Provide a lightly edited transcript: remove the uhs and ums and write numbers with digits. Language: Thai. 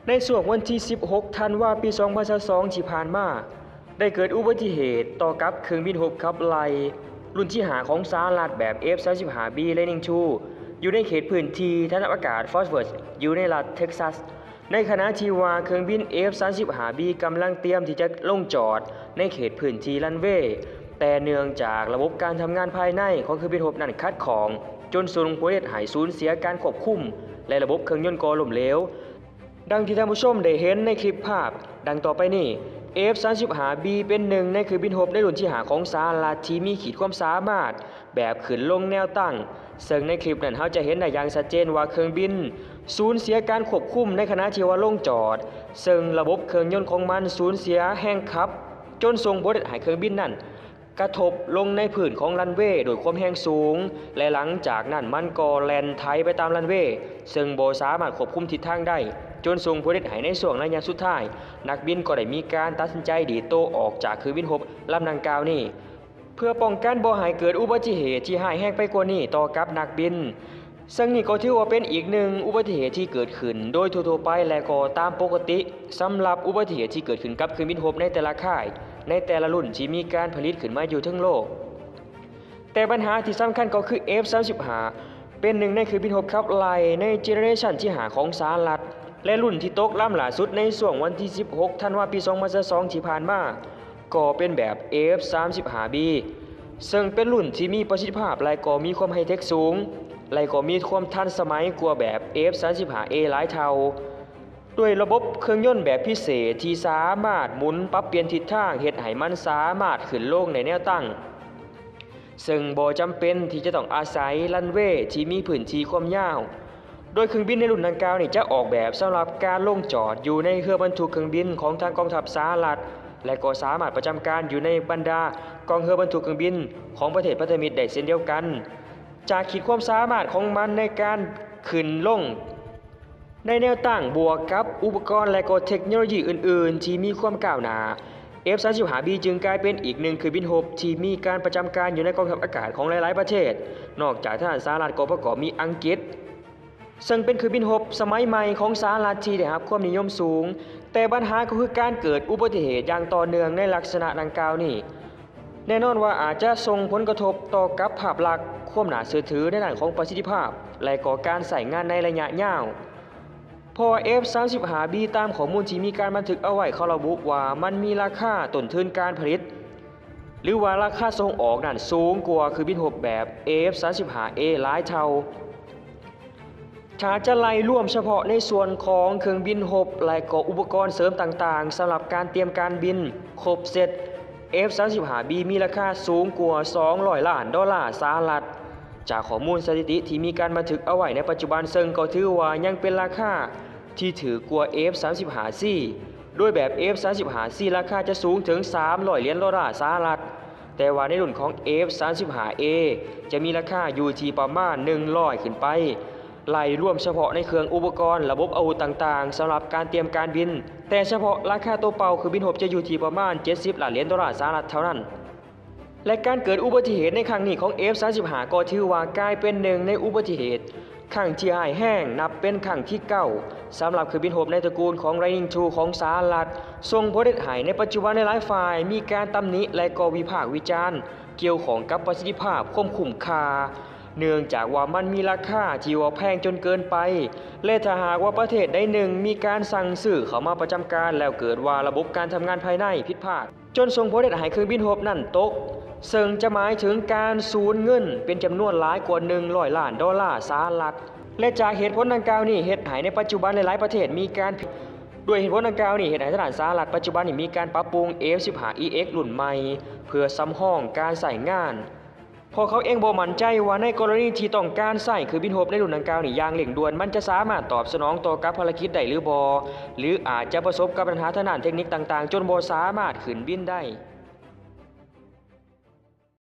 ในช่วงวันที่ 16 ธันวาคม ปี 2022 ที่ผ่านมาได้เกิดอุบัติเหตุต่อกับเครื่องบินขับไล่รุ่นที่5ของสหรัฐแบบ F-35B Lightning II อยู่ในเขตพื้นที่ฐานอากาศฟอร์ตเวิร์ธอยู่ในรัฐเท็กซัสในขณะที่ว่าเครื่องบิน F-35B กำลังเตรียมที่จะลงจอดในเขตพื้นที่รันเวย์แต่เนื่องจากระบบการทำงานภายในของเครื่องบินนั้นขัดข้องจนส่งผลให้สูญเสียการควบคุมและระบบเครื่องยนต์ก็ล้มเหลวดังที่ท่านผู้ชมได้เห็นในคลิปภาพดังต่อไปนี้ F-35B เป็นหนึ่งในเครื่องบินในรุ่นที่5ของสหรัฐที่มีขีดความสามารถแบบขึ้นลงแนวตั้งซึ่งในคลิปนั้นเราจะเห็นได้อย่างชัดเจนว่าเครื่องบินสูญเสียการควบคุมในขณะที่ว่าลงจอดซึ่งระบบเครื่องยนต์ของมันสูญเสียแรงขับจนส่งผลให้เครื่องบินนั้นกระทบลงในพื้นของรันเวย์โดยความแรงสูงและหลังจากนั้นมันก็แล่นไถไปตามรันเวย์ซึ่งบ่สามารถควบคุมทิศทางได้จนส่งผลให้ในช่วงระยะสุดท้ายนักบินก็ได้มีการตัดสินใจดีดตัวออกจากเครื่องบินลำดังกล่าวนี้เพื่อป้องกันบ่ให้เกิดอุบัติเหตุที่ร้ายแรงไปกว่านี้ต่อกับนักบินซึ่งนี่ก็ถือว่าเป็นอีกหนึ่งอุบัติเหตุที่เกิดขึ้นโดยทั่วไปและก็ตามปกติสำหรับอุบัติเหตุที่เกิดขึ้นกับเครื่องบินในแต่ละค่ายในแต่ละรุ่นที่มีการผลิตขึ้นมาอยู่ทั้งโลกแต่ปัญหาที่สำคัญก็คือ F-35 เป็นหนึ่งในเครื่องบินขับไล่ในเจเนอเรชันที่5ของสหรัฐและรุ่นที่ตกล่ำล่าสุดในช่วงวันที่ 16 ธันวาคม ปี 2022 ที่ผ่านมาก็เป็นแบบ F-35B ซึ่งเป็นรุ่นที่มีประสิทธิภาพและก็มีความไฮเทคสูงและก็มีความทันสมัยกว่าแบบ F-35A หลายเท่าด้วยระบบเครื่องยนต์แบบพิเศษที่สามารถหมุนปรับเปลี่ยนทิศทางเฮ็ดให้มันสามารถขึ้นลงในแนวตั้งซึ่งบ่จำเป็นที่จะต้องอาศัยรันเวย์ที่มีพื้นที่ความยาวโดยเครื่องบินในรุ่นดังกล่าวนี้จะออกแบบสำหรับการลงจอดอยู่ในเรือบรรทุกเครื่องบินของทางกองทัพสหรัฐและก็สามารถประจำการอยู่ในบรรดากองเรือบรรทุกเครื่องบินของประเทศพันธมิตรได้เช่นเดียวกันจากขีดความสามารถของมันในการขึ้นลงในแนวตั้งบวกกับอุปกรณ์และก็เทคโนโลยีอื่นๆที่มีความก้าวหน้า F-35B จึงกลายเป็นอีกหนึ่งเครื่องบินที่มีการประจำการอยู่ในกองทัพอากาศของหลายๆประเทศนอกจากทหารสหรัฐก็ประกอบมีอังกฤษซึ่งเป็นเครื่องบินสมัยใหม่ของสหรัฐที่ได้รับความนิยมสูงแต่ปัญหาก็คือการเกิดอุบัติเหตุอย่างต่อเนื่องในลักษณะดังกล่าวนี้แน่นอนว่าอาจจะส่งผลกระทบต่อกับภาพลักษณ์ความน่าเชื่อถือในด้านของประสิทธิภาพและก็การใช้งานในระยะยาวเพราะ F-35B ตามข้อมูลที่มีการบันทึกเอาไว้เขาระบุว่ามันมีราคาต้นทุนการผลิตหรือว่าราคาส่งออกนั้นสูงกว่าเครื่องบินแบบ F-35A หลายเท่าถ้าจะไล่รวมเฉพาะในส่วนของเครื่องบินและก็อุปกรณ์เสริมต่างๆสำหรับการเตรียมการบินครบเสร็จ F-35B มีราคาสูงกว่า$200 ล้านสหรัฐจากข้อมูลสถิติที่มีการบันทึกเอาไว้ในปัจจุบันซึ่งก็ถือว่ายังเป็นราคาที่ถือกว่า F-35C โดยแบบ F-35C ราคาจะสูงถึง$300 สหรัฐแต่ว่าในรุ่นของ F-35A จะมีราคาอยู่ที่ประมาณ$100ขึ้นไปไล่รวมเฉพาะในเครื่องอุปกรณ์ระบบอาวุธต่างๆสำหรับการเตรียมการบินแต่เฉพาะราคาตัวเป่าคือบินจะอยู่ที่ประมาณ$70 ล้านสหรัฐเท่านั้นและการเกิดอุบัติเหตุในครั้งนี้ของ F-35 ก็ถือว่ากลายเป็นหนึ่งในอุบัติเหตุครั้งที่ร้ายแรงนับเป็นครั้งที่9สำหรับเครื่องบินในตระกูลของ Lightning II ของสหรัฐส่งผลให้ในปัจจุบันในหลายฝ่ายมีการตำหนิและก็วิพากษ์วิจารณ์เกี่ยวข้องกับประสิทธิภาพความคุ้มค่าเนื่องจากว่ามันมีราคาที่ว่าแพงจนเกินไปและถ้าหากว่าประเทศใดหนึ่งมีการสั่งซื้อเข้ามาประจำการแล้วเกิดว่าระบบการทำงานภายในผิดพลาดจนส่งผลให้เครื่องบินนั้นตกซึ่งจะหมายถึงการสูญเงินเป็นจำนวนหลายกว่า$100 ล้านสหรัฐและจากเหตุผลดังกล่าวนี้เหตุให้ในปัจจุบันหลายๆประเทศมีการด้วยเหตุผลดังกล่าวนี้เหตุให้ทหารสหรัฐปัจจุบันนี้มีการปรับปรุง F-15EX รุ่นใหม่เพื่อสำรองการใช้งานพอเขาเองบ่มั่นใจว่าในกรณีที่ต้องการใช้เครื่องบินในรุ่นดังกล่าวนี้อย่างเร่งด่วนมันจะสามารถตอบสนองต่อกับภารกิจได้หรือบ่หรืออาจจะประสบกับปัญหาทางด้านเทคนิคต่างๆจนบ่สามารถขึ้นบินได้